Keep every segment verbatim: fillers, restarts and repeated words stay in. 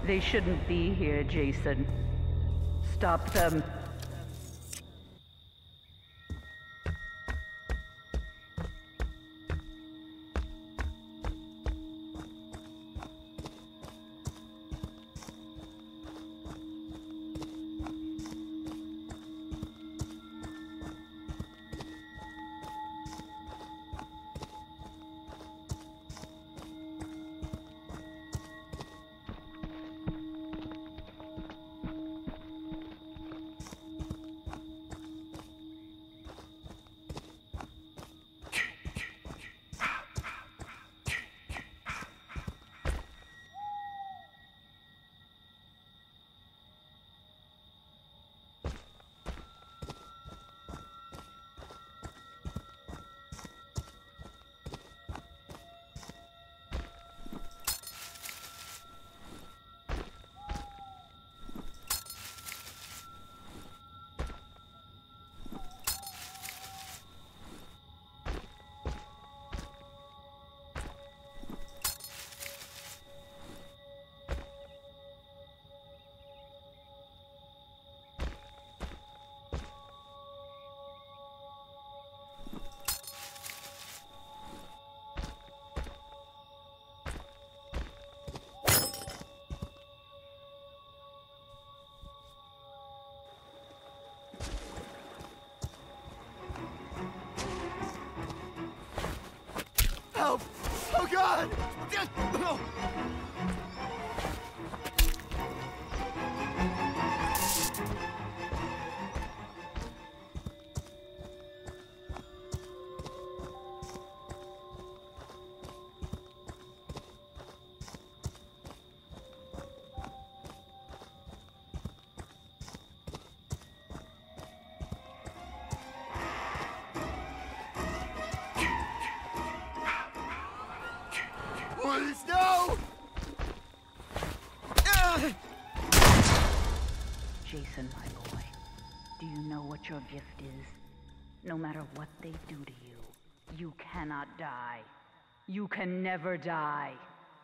They shouldn't be here, Jason. Stop them. Help! Oh God! Please, no! Jason, my boy, do you know what your gift is? No matter what they do to you, you cannot die. You can never die.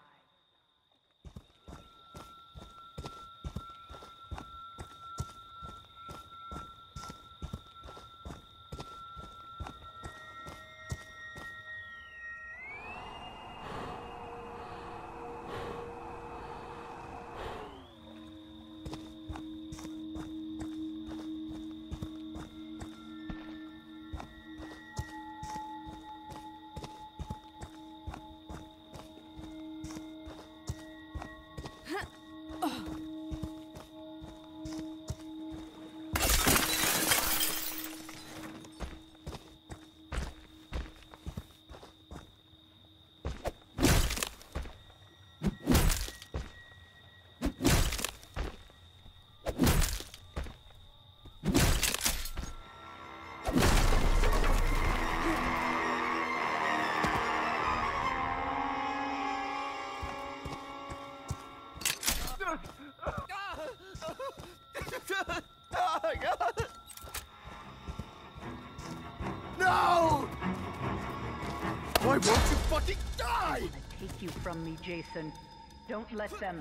No! Why won't you fucking die? I take you from me, Jason. Don't let them.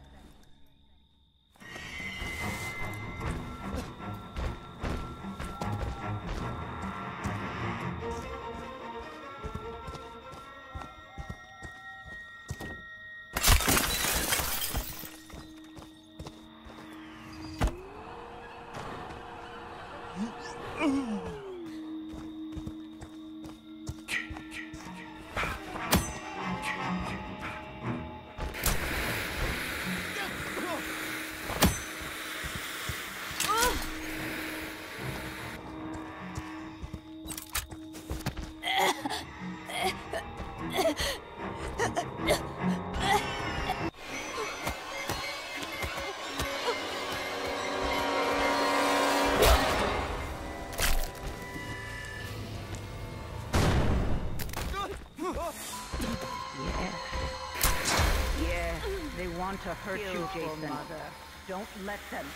Want to hurt you, Jason. Mother. Don't let them.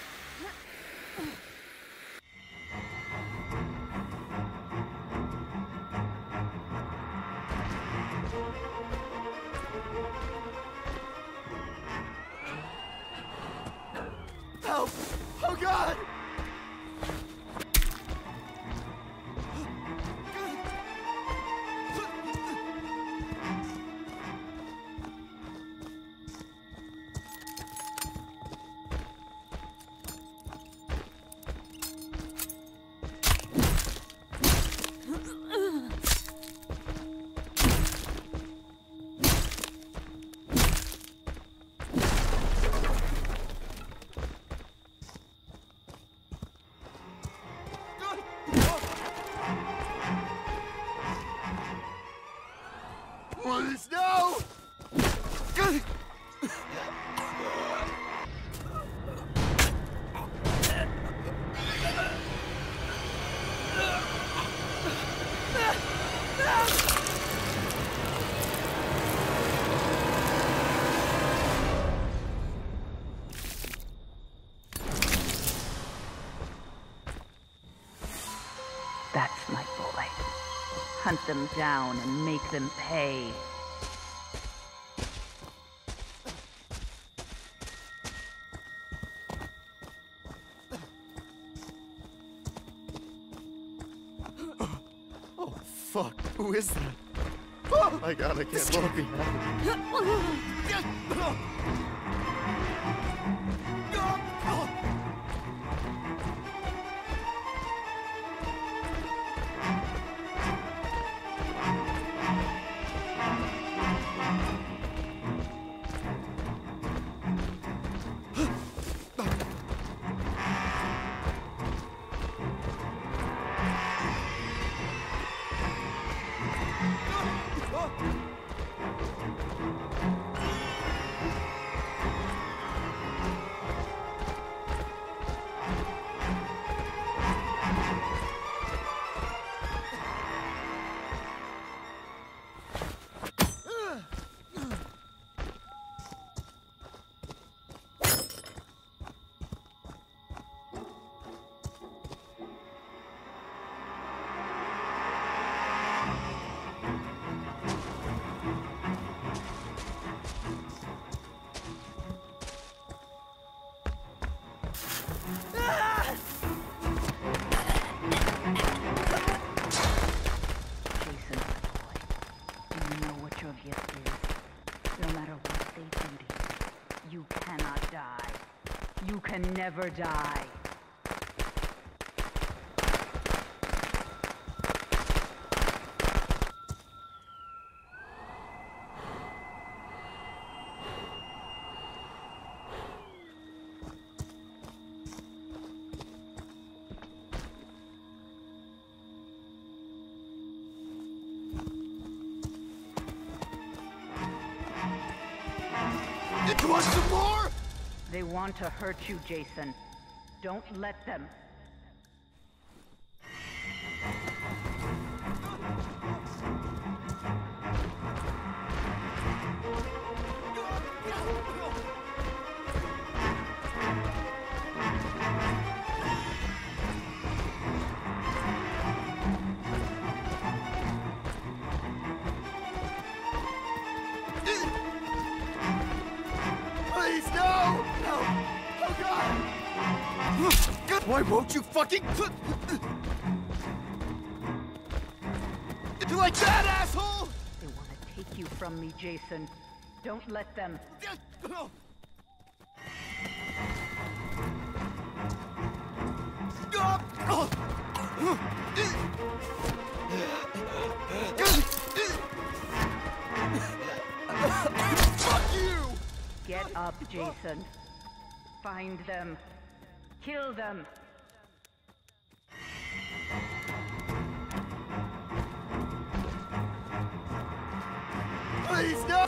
Help! Oh God! Please, no! That's my boy. Hunt them down and make them pay. Oh, fuck. Who is that? Oh my God, I can't look. You can never die. Did you want some more? They want to hurt you, Jason. Don't let them. Please, no! No! Oh, God! Why won't you fucking... You like that, asshole? They want to take you from me, Jason. Don't let them. Fuck you! Get up, Jason. Find them. Kill them. Please, no!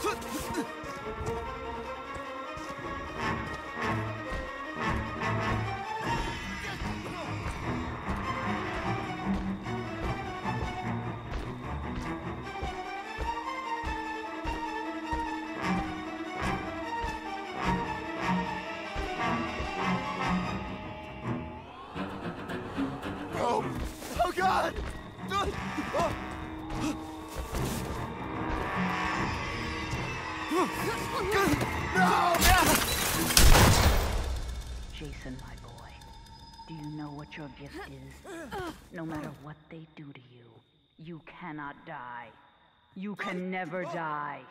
Oh! Oh, God! Jason Jason, my boy, do you know what your gift is? No matter what they do to you, you cannot die. You can never die.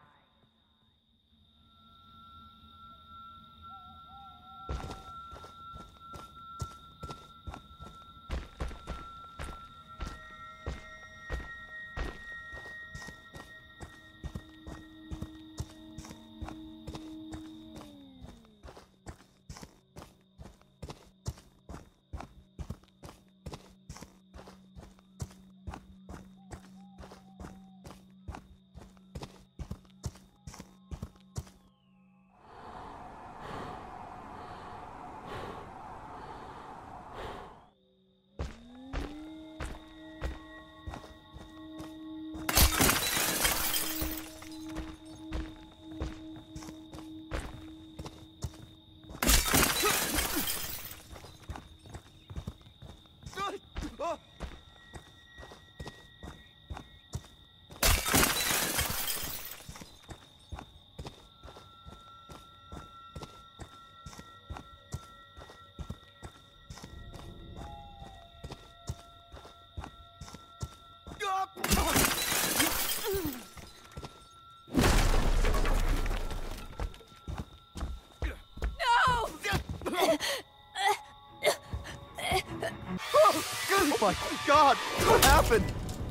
Oh my God! What happened?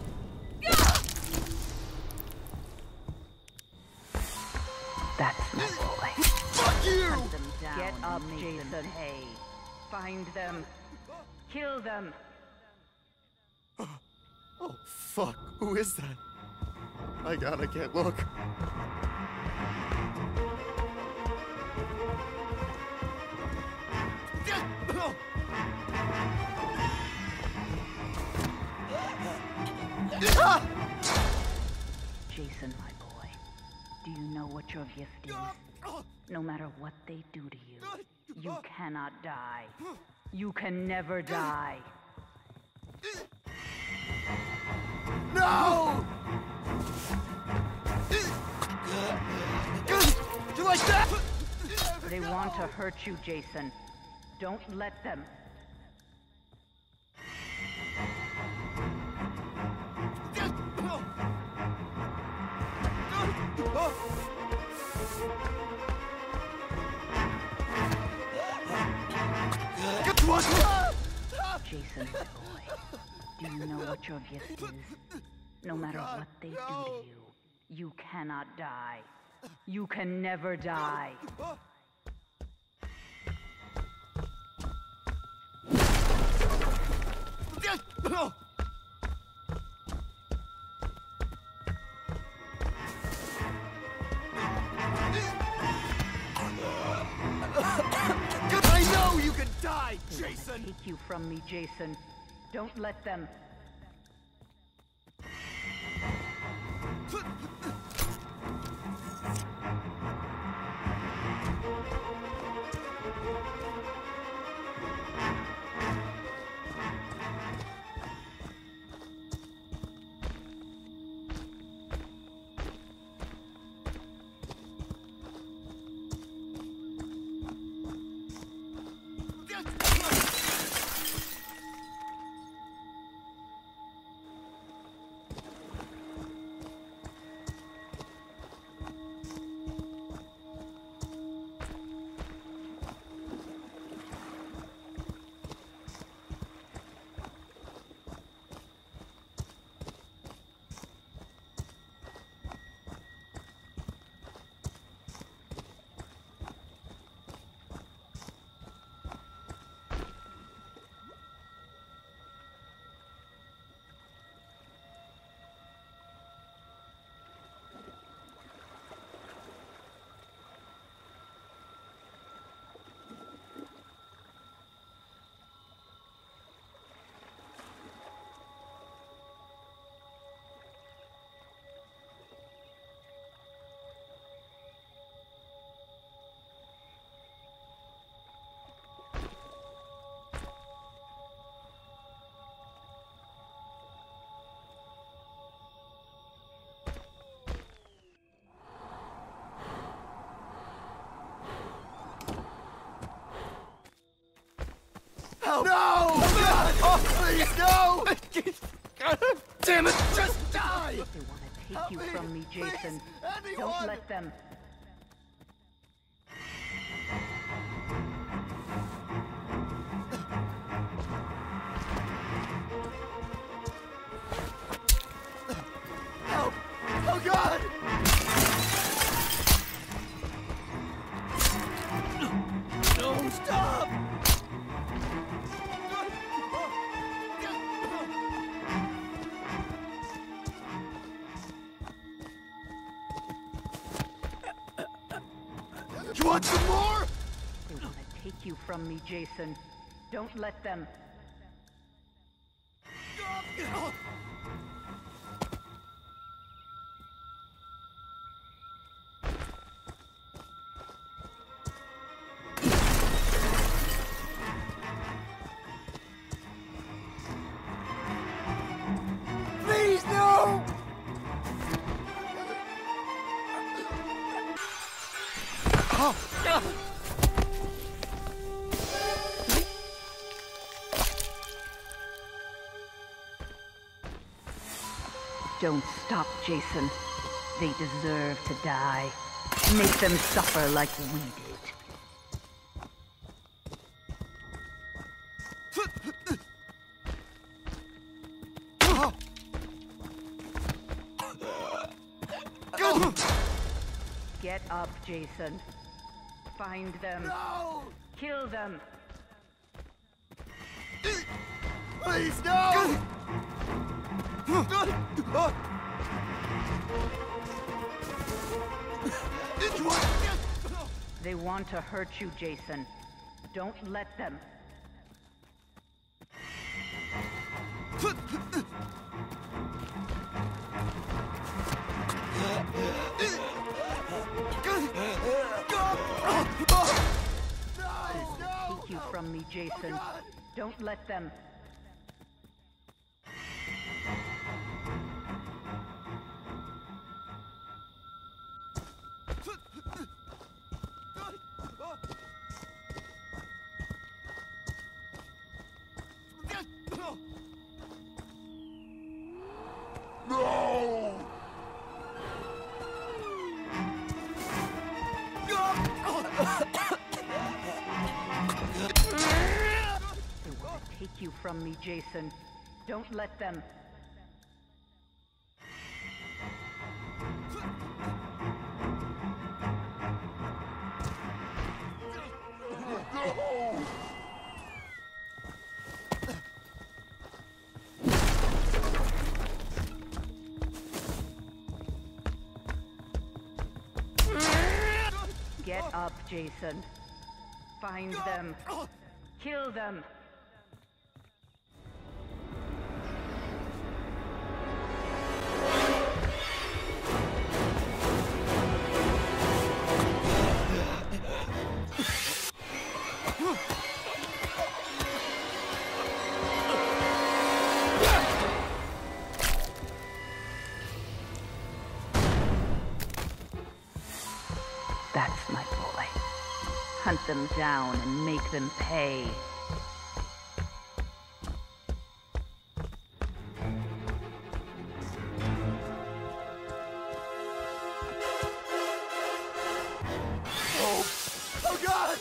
That's my boy. Fuck you! Hunt them down. Get up, Jason. Hey, find them. Kill them. Oh fuck! Who is that? My God, I can't look. Jason, my boy, do you know what your gift is? No matter what they do to you, you cannot die. You can never die. No! You like that? They want to hurt you, Jason. Don't let them. Jason, my boy, do you know what your gift is? No matter what they do to you, you cannot die. You can never die. I know you can die, Jason! Take you from me, Jason. Don't let them. No! No! Oh, please, no! God damn it! Just die! They want to take Help you me, from me, Jason. please, Don't anyone! let them. Help! Oh, God! No, stop! You want some more? They want to take you from me, Jason. Don't let them. Please, no! Oh, God. Don't stop, Jason. They deserve to die. Make them suffer like we did. Get up, Jason. Find them. No! Kill them. Please, no! They want to hurt you, Jason. Don't let them. Take you from me, Jason. Don't let them. No! They want to take you from me, Jason. Don't let them. Get up, Jason. Find them. Kill them. That's my boy. Hunt them down and make them pay. Oh, oh God!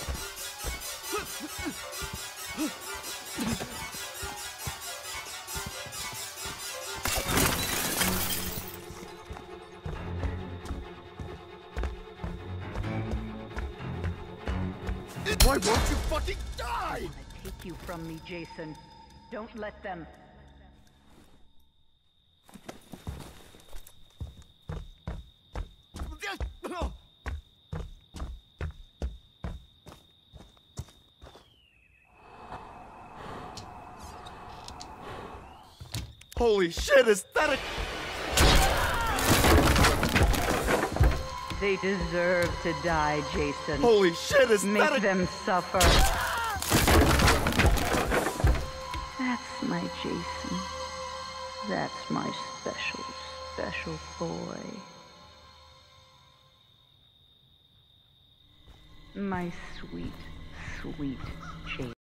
Why won't you fucking die? They want to take you from me, Jason. Don't let them. Holy shit, is that a... They deserve to die, Jason. Holy shit, is Make that a... them suffer. That's my Jason. That's my special, special boy. My sweet, sweet Jason.